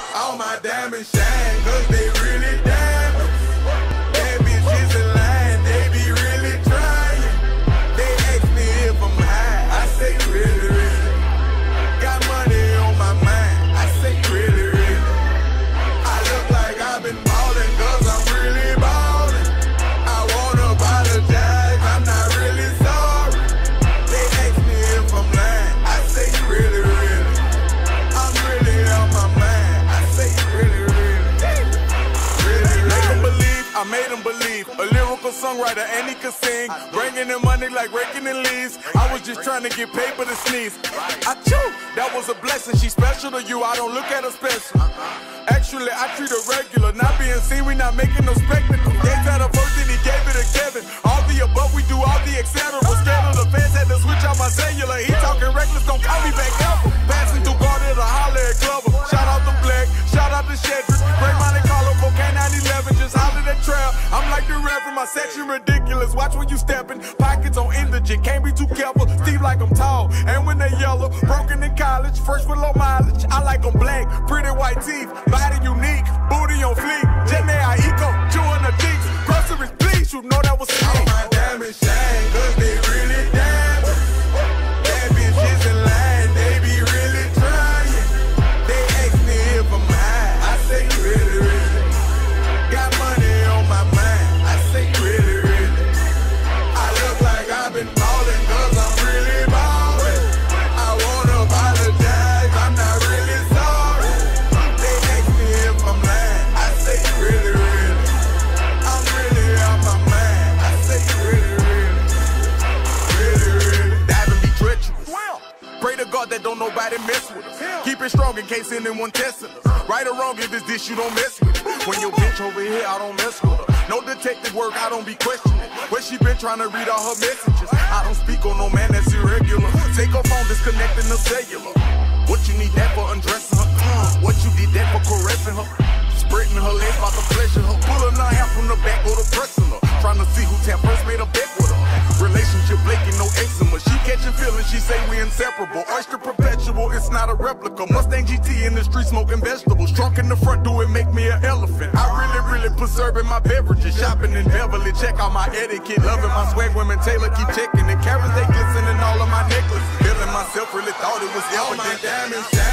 All my diamonds shine, cause they really diamonds. Bad bitches in line, they be really trying. They ask me if I'm high, I say really, really. Got money on my mind, I say really, really. I look like I've been ballin' cause I'm really ballin'. I wanna apologize, I'm not really sorry. They ask me if I'm lying, I say really, really. I'm really on my mind, I say really, really. Really, make them believe, I made them believe. A lyrical songwriter and he could sing. Bringing in money like raking in leaves. I was just trying to get paper to sneeze. I chew, that was a blessing. She special to you, I don't look at her special. Actually, I treat her regular. Not being seen, we not making no spectacle. Gave that a first and he gave it to Kevin. All the above, we do all the etc. Scared of the fans, had to switch out my cellular. He talking reckless, don't call me back ever. Passing through Garden to holler at Glover. Shout out to Black, shout out to Shedrick. Great Monte Carlo, cocaine 911, just holler at Trail. I'm like the Reverend, my section ridiculous. Watch when you steppin', pockets on indigent. Can't be too careful, Steve like I'm tall. And when they yellow, broken in college, first with low mileage. I like them black, pretty white teeth, body unique, booty on fleek. Jenny I eco, chewing the cheeks. Groceries, please, you know that was me. All my diamonds shine, cause they really diamonds. Bad bitches in line, they be really trying. They ask me if I'm high, I say really, really. Got money on my mind, I say really, really. I look like I've been ballin' cause I'm really ballin'. I wanna apologize, I'm not really sorry. They ask me if I'm lying, I say really, really. I'm really on my mind, I say really, really. Really, really. Diving be treacherous. Pray to God that don't nobody mess with us. Keep it strong in case anyone testing us. Right or wrong, if it's this, you don't mess with it. When your bitch over here, I don't mess with her. No detective work, I don't be questioning. Where she been trying to read all her messages. I don't speak on no man that's irregular. Take her phone, disconnecting the cellular. What you need that for undressing her? What you did that for caressing her? Spreading her legs about to pleasure her. Pulling her hair from the back or the pressing her. Trying to see who tap first made a bet with her. Relationship flaking, no eczema. She catching feelings, she say we inseparable. Oyster perpetual, it's not a replica. Mustang GT in the street smoking vegetables. Trunk in the front, do it make me an elephant. I really preserving my beverages. Shopping in Beverly, check out my etiquette. Loving my swag, women Taylor keep checking it. Carrots, they glistening all of my necklaces. Feeling myself, really thought it was evident. All my diamonds shine.